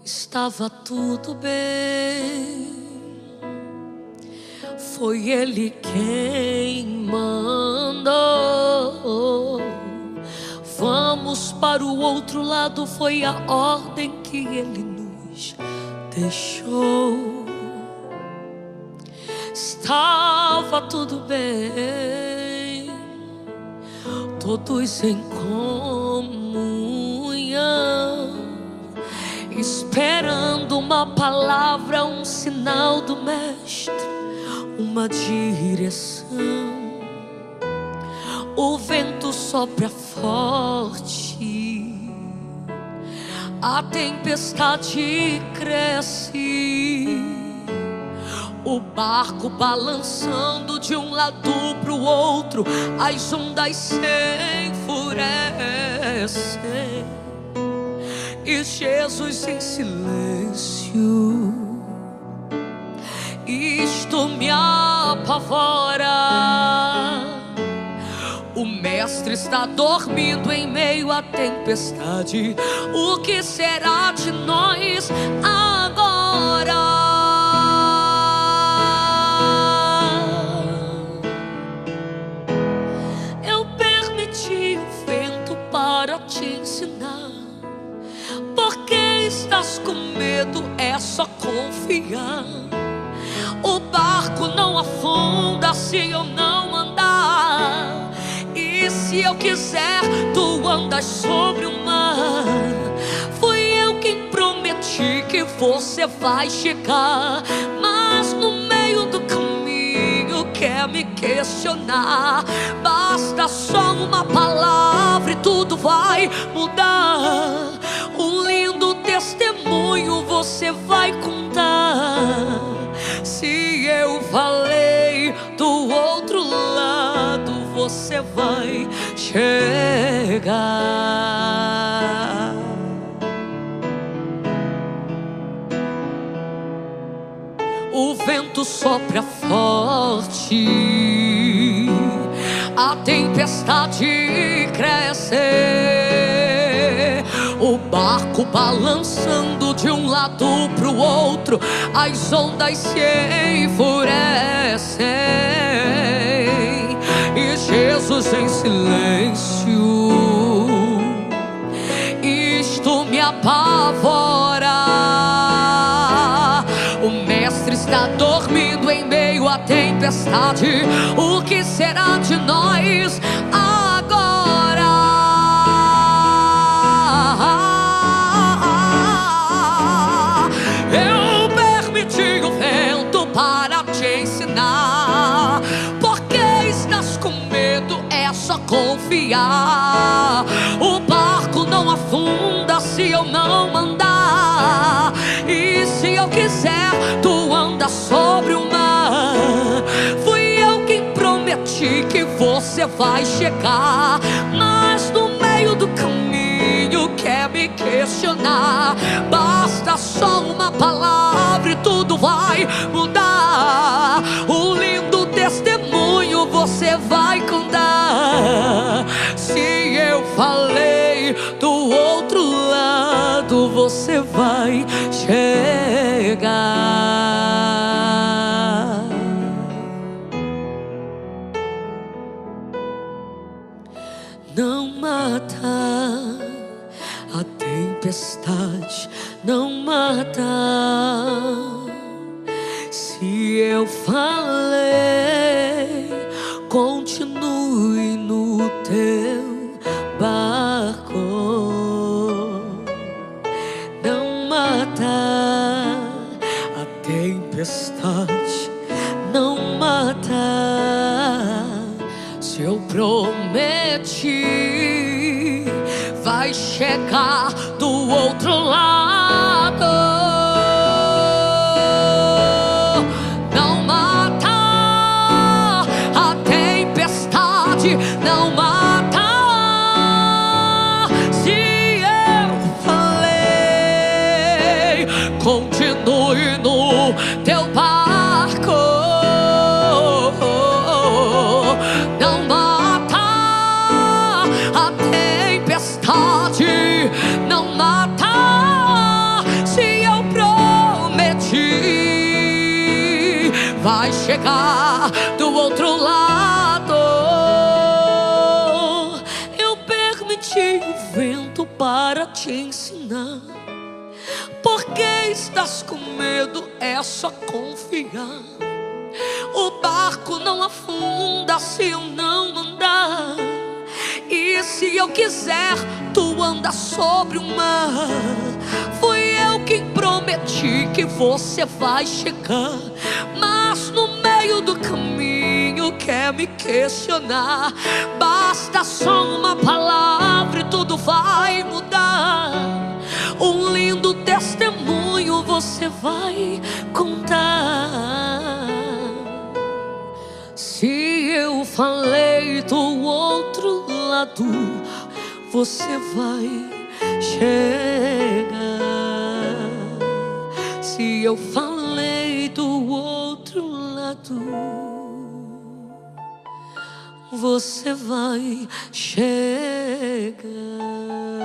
estava tudo bem. Foi Ele quem mandou. Vamos para o outro lado, foi a ordem que Ele nos deixou. Estava tudo bem, todos em comunhão, esperando uma palavra, um sinal do Mestre, uma direção. O vento sopra forte, a tempestade cresce, o barco balançando de um lado pro outro, as ondas se enfurecem e Jesus em silêncio. Isto me apavora. O Mestre está dormindo em meio à tempestade. O que será de nós agora? Eu permiti o vento para te ensinar. Porque estás com medo, é só confiar. O barco não afunda se eu não andar. E se eu quiser, tu andas sobre o mar. Fui eu quem prometi que você vai chegar. Mas no meio do caminho quer me questionar. Basta só uma palavra e tudo vai mudar. Um lindo testemunho você vai contar. Se eu falei do outro lado, você vai chegar. O vento sopra forte, a tempestade cresce, o barco balançando de um lado pro outro, as ondas se enfurecem e Jesus em silêncio. Isto me apavora. O Mestre está dormindo em meio à tempestade. O que será de nós agora? Eu permiti o vento para te ensinar. Porque estás com medo, é só confiar. O barco não afunda se eu não andar. E se eu quiser, tu andas sobre o mar. Fui eu quem prometi que você vai chegar. Mas no meio do caminho quer me questionar. Basta só uma palavra e tudo vai mudar. Um lindo testemunho você vai contar. Se eu falei do outro lado, você vai chegar. Não mata a tempestade, não mata. Se eu falei, continue no teu barco. Não mata a tempestade, não mata. Se eu prometi, vai chegar do outro lado. Não mata a tempestade, não mata. Se eu falei, continue no teu barco. Não mata a tempestade, não mata. chegar do outro lado. Eu permiti o vento para te ensinar. Porque estás com medo, é só confiar. O barco não afunda se eu não andar. E se eu quiser, tu andas sobre o mar. Fui eu quem prometi que você vai chegar. Mas no meio do caminho quer me questionar. Basta só uma palavra e tudo vai mudar. Um lindo testemunho você vai contar. Se eu falei do outro lado, você vai chegar. Se eu falei do outro lado, você vai chegar.